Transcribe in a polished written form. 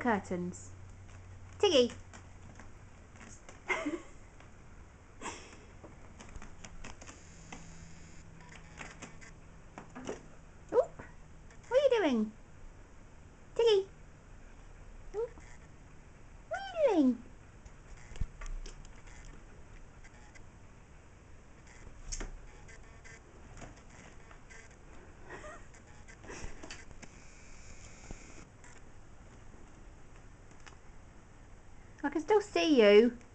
curtains. Tiggy! Oh, what are you doing? Tiggy! Oh, what are you doing? I can still see you.